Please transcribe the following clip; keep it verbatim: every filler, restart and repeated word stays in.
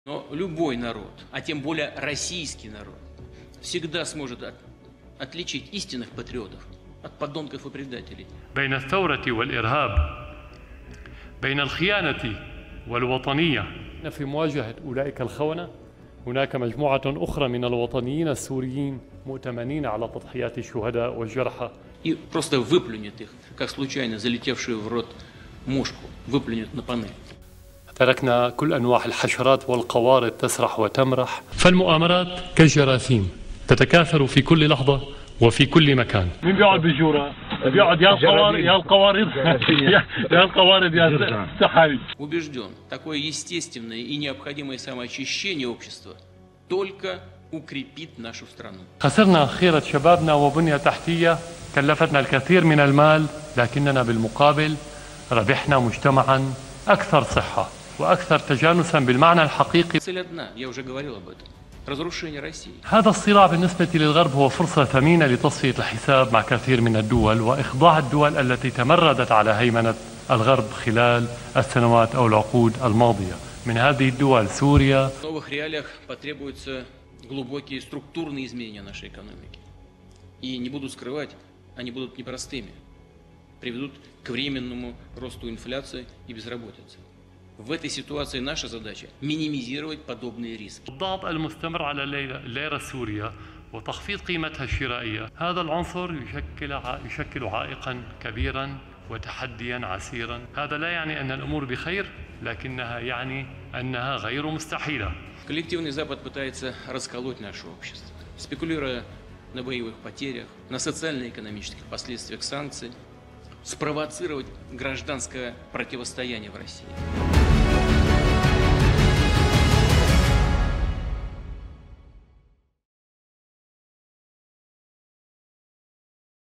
Но любой народ, а тем более российский народ, всегда сможет от, отличить истинных патриотов от подонков и предателей. بين الثورة والإرهاب، بين الخيانة والوطنية. في مواجهة أولئك الخونة هناك مجموعة أخرى من الوطنيين السوريين مؤتمنين على تضحيات الشهداء والجرحى. И просто выплюнет их, как случайно залетевшую в рот мушку, выплюнет на панель. تركنا كل أنواع الحشرات والقوارض تسرح وتمرح. فالمؤامرات كالجراثيم تتكاثر في كل لحظة وفي كل مكان. مين بيقعد بالجورة؟ بيقعد يا القوارض يا القوارض يا القوارض يا السحاري. Убежден, такое естественное и необходимое самоочищение общества только укрепит нашу страну. خسرنا خيرة شبابنا وبنية تحتية كلفتنا الكثير من المال، لكننا بالمقابل ربحنا مجتمعا أكثر صحة وأكثر تجانسا بالمعنى الحقيقي. Цель одна, я уже говорил об этом. разрушение России. هذا الصراع بالنسبة للغرب هو فرصة ثمينة لتصفية الحساب مع كثير من الدول وإخضاع الدول التي تمردت على هيمنة الغرب خلال السنوات أو العقود الماضية. من هذه الدول سوريا. В новых реалиях потребуются глубокие структурные изменения нашей экономики. И не буду скрывать, они будут непростыми. Приведут к временному росту инфляции и безработицы. В этой ситуации наша задача минимизировать подобные риски. الضغط المستمر على الليرة السورية وتخفيض قيمتها الشرائية، هذا العنصر يشكل يشكل عائقا كبيرا وتحديا عسيرا. هذا لا يعني أن الأمور بخير، لكنها يعني أنها غير مستحيلة. Коллективный Запад пытается расколоть наше общество, спекулируя на боевых потерях, на социально-экономических последствиях санкций, спровоцировать гражданское противостояние в России.